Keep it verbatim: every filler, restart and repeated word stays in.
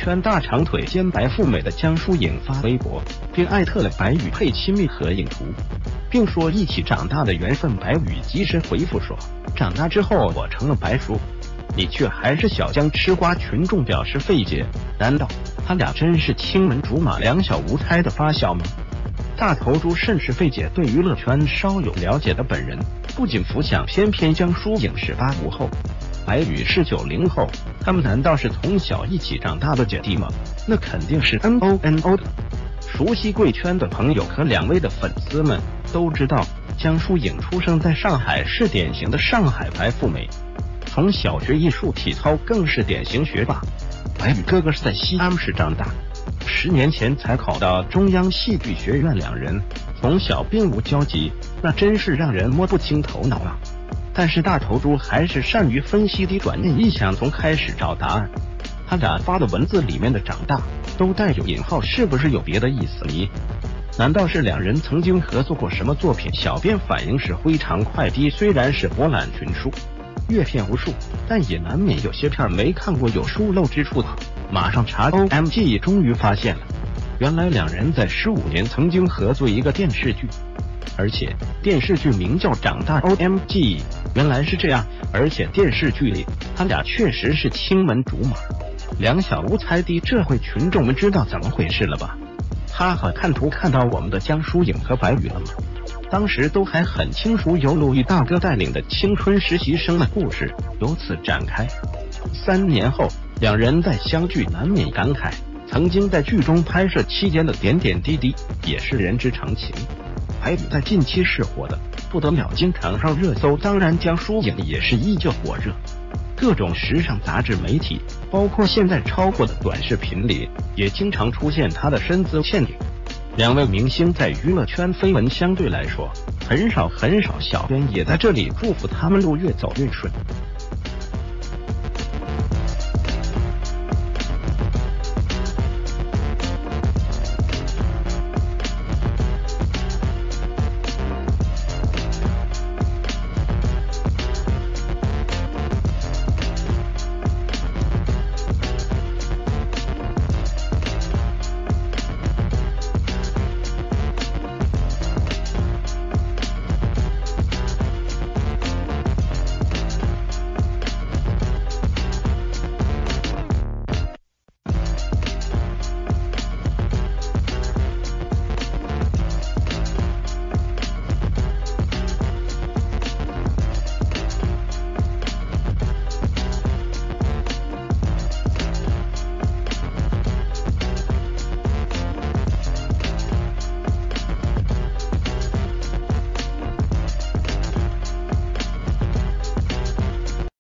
圈大长腿兼白富美的江疏影发微博，并艾特了白宇配亲密合影图，并说一起长大的缘分。白宇及时回复说，长大之后我成了白叔，你却还是小江吃瓜。群众表示费解，难道他俩真是青门竹马两小无猜的发小吗？大头猪甚是费解，对娱乐圈稍有了解的本人不仅浮想翩翩江疏影是八五后，白宇是九零后，他们难道是从小一起长大的姐弟吗？那肯定是 N O N O 的。熟悉贵圈的朋友和两位的粉丝们都知道，江疏影出生在上海，是典型的上海白富美，从小学艺术体操更是典型学霸。白宇哥哥是在西安市长大，十年前才考到中央戏剧学院，两人从小并无交集，那真是让人摸不清头脑啊。但是大头猪还是善于分析，的转念一想，从开始找答案。他俩发的文字里面的长大都带有引号，是不是有别的意思？你难道是两人曾经合作过什么作品？小编反应是非常快的，虽然是博览群书阅片无数，但也难免有些片没看过有疏漏之处。马上查 O M G， 终于发现了，原来两人在十五年曾经合作一个电视剧，而且电视剧名叫《长大》。 O M G， 原来是这样，而且电视剧里他俩确实是青门竹马两小无猜的，这回群众们知道怎么回事了吧？哈哈，看图看到我们的江疏影和白宇了吗？当时都还很清楚，由陆毅大哥带领的青春实习生的故事由此展开。三年后两人再相聚，难免感慨曾经在剧中拍摄期间的点点滴滴，也是人之常情。白宇在近期是火的不得了，经常上热搜，当然江疏影也是依旧火热，各种时尚杂志媒体包括现在超火的短视频里也经常出现她的身姿倩影。两位明星在娱乐圈绯闻相对来说很少很少，小编也在这里祝福他们路越走越顺。